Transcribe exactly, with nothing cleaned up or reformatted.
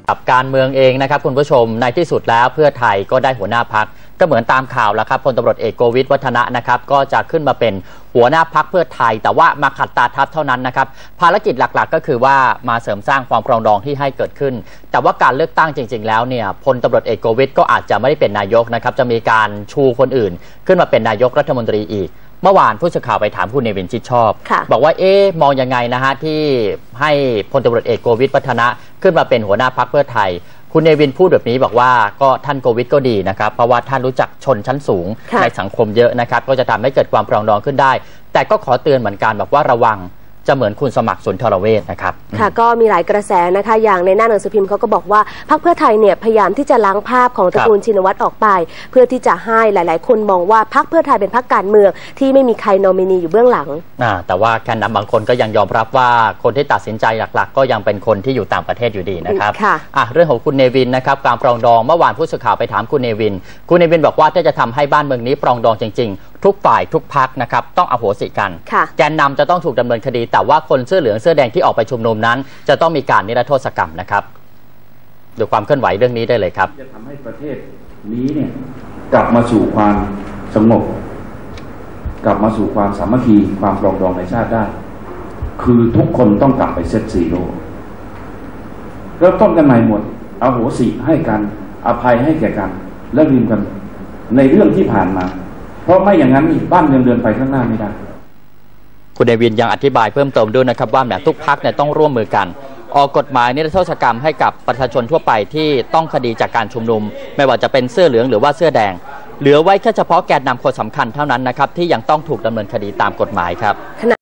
กับการเมืองเองนะครับคุณผู้ชมในที่สุดแล้วเพื่อไทยก็ได้หัวหน้าพรรคก็เหมือนตามข่าวแล้วครับพลตำรวจเอกโกวิทวัฒนะนะครับก็จะขึ้นมาเป็นหัวหน้าพรรคเพื่อไทยแต่ว่ามาขัดตาทัพเท่านั้นนะครับภารกิจหลักๆก็คือว่ามาเสริมสร้างความปรองดองที่ให้เกิดขึ้นแต่ว่าการเลือกตั้งจริงๆแล้วเนี่ยพลตำรวจเอกโกวิทก็อาจจะไม่ได้เป็นนายกนะครับจะมีการชูคนอื่นขึ้นมาเป็นนายกรัฐมนตรีอีกเมื่อวานผู้สื่อข่าวไปถามคุณเนวินชิดชอบบอกว่าเอ๊ะมองยังไงนะฮะที่ให้พลตำรวจเอกโกวิทวัฒนะขึ้นมาเป็นหัวหน้าพรรคเพื่อไทยคุณเนวินพูดแบบนี้บอกว่าก็ท่านโกวิทก็ดีนะครับเพราะว่าท่านรู้จักชนชั้นสูงในสังคมเยอะนะครับก็จะทำให้เกิดความปรองดองขึ้นได้แต่ก็ขอเตือนเหมือนกันบอกว่าระวังจะเหมือนคุณสมัครสุนทรเวชนะครับค่ะก็มีหลายกระแสนะคะอย่างในหน้าหนังสือพิมพ์เขาก็บอกว่าพรรคเพื่อไทยเนี่ยพยายามที่จะล้างภาพของตระกูลชินวัตรออกไปเพื่อที่จะให้หลายๆคนมองว่าพรรคเพื่อไทยเป็นพรรคการเมืองที่ไม่มีใครนอมินีอยู่เบื้องหลังอ่าแต่ว่าแกนนำบางคนก็ยังยอมรับว่าคนที่ตัดสินใจหลักๆก็ยังเป็นคนที่อยู่ต่างประเทศอยู่ดีนะครับค่ะอ่ะเรื่องของคุณเนวินนะครับการปรองดองเมื่อวานผู้สื่อข่าวไปถามคุณเนวินคุณเนวินบอกว่าถ้าจะทำให้บ้านเมืองนี้ปรองดองจริงๆทุกฝ่ายทุกพรรคนะครับต้องอโหสิกันแกนนำจะต้องถูกดำเนินคดีแต่ว่าคนเสื้อเหลืองเสื้อแดงที่ออกไปชุมนุมนั้นจะต้องมีการนิรโทษกรรมนะครับดูความเคลื่อนไหวเรื่องนี้ได้เลยครับจะทำให้ประเทศนี้เนี่ยกลับมาสู่ความสงบกลับมาสู่ความสามัคคีความปรองดองในชาติได้คือทุกคนต้องกลับไปเซตซีโร่เริ่มต้นกันใหม่หมดอโหสิให้กันอภัยให้แก่กันและลืมกันในเรื่องที่ผ่านมาเพราะไม่อย่างนั้นบ้านเมืองเดินไปข้างหน้าไม่ได้คุณเนวินยังอธิบายเพิ่มเติมด้วยนะครับว่าแม้ทุกพรรคเนี่ยต้องร่วมมือกันออกกฎหมายนิรโทษกรรมให้กับประชาชนทั่วไปที่ต้องคดีจากการชุมนุมไม่ว่าจะเป็นเสื้อเหลืองหรือว่าเสื้อแดงเหลือไว้แค่เฉพาะแกนนำคนสำคัญเท่านั้นนะครับที่ยังต้องถูกดำเนินคดีตามกฎหมายครับ